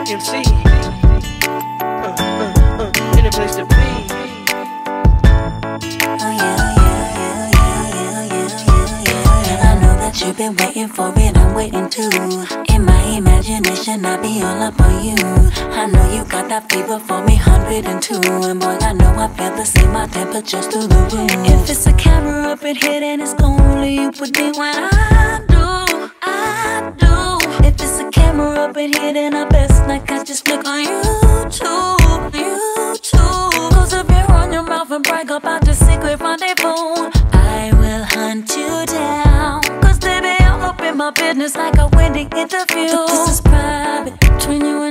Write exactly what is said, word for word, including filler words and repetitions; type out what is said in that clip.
M C, uh, uh, uh, in a place to be. You've been waiting for it, I'm waiting too. In my imagination, I be all up on you. I know you got that fever for me, one hundred and two. And boy, I know I feel the same, my temperature's through the roof. If it's a camera up in here, then it's only you put me when I do, I do. If it's a camera up in here, then I best like I just flick on YouTube, YouTube. Cause if you run your mouth and brag about the secret rendezvous, I will hunt you down. Cause baby, I'm up in my business like a wedding interview. But this is private between you and